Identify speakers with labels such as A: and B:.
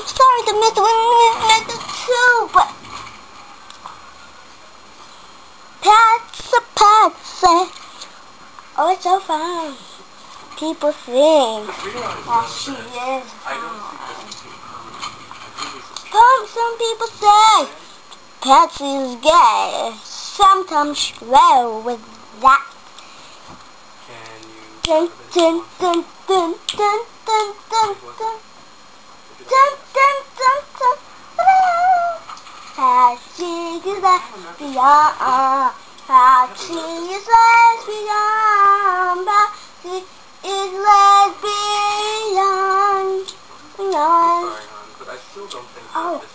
A: sorry to miss with the two, but Patsy. Oh, it's so fun. People think that she is fun. Some people say Patsy is gay. Sometimes she roll with that. Dun dun dun dun dun dun dun dun dun dun dun dun. Patsy is lesbian. Patsy is lesbian. Patsy is lesbian.
B: Sorry, hon, but I still don't think that this